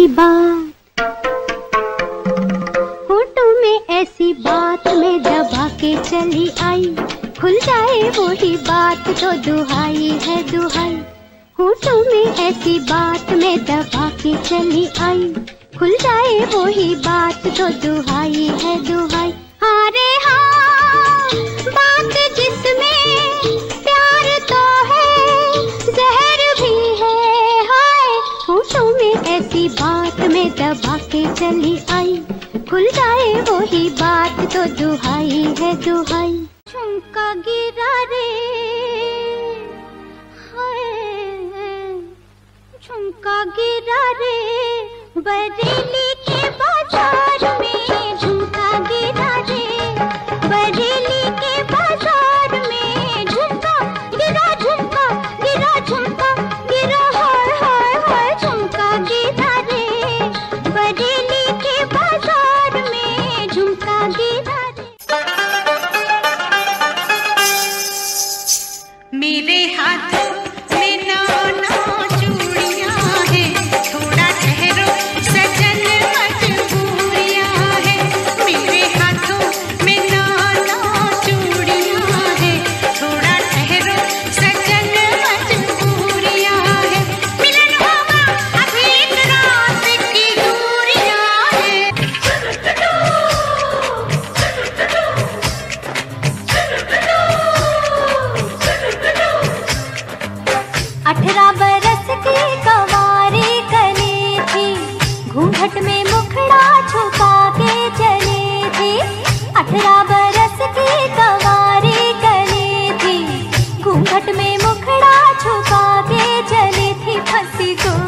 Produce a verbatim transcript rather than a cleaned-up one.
वही बात, होठों में ऐसी बात में दबा के चली आई, खुल जाए वही बात तो दुहाई है दुहाई। होठों में ऐसी बात में दबा के चली आई, खुल जाए वही बात तो दुहाई है दुहाई। हाँ रे हाँ, बात जिसमें प्यार तो है, जहर भी है हाय। होठों में ऐसी बात में दबा के चली आई, खुल जाए वही बात तो दुहाई है दुहाई। झुमका गिरा रे हाय, झुमका गिरा रे बरेली के बाजार में, झुमका गिरा रे बरेली के बाजार में। झुमका गिरा झुमका गिरा झुमका गिरा हाय हाय हाय। झुमका गिरा रे बरेली के बाजार में, झुमका गिरा रे। मेरे हाथों में नौ नौ चूड़ियां हैं, थोड़ा ठहरो सजन मजबूरियां हैं। मेरे हाथों में नौ नौ चूड़ियां हैं, थोड़ा ठहरो सजन मजबूरियां हैं। मिलन होगा अभी एक रात की दूरियां हैं। अठारह बरस की कंवारी कली थी, घूंघट में मुखड़ा छुपा के चली थी। अठारह बरस की कंवारी कली थी, घूंघट में मुखड़ा छुपा के चली थी। फंसी को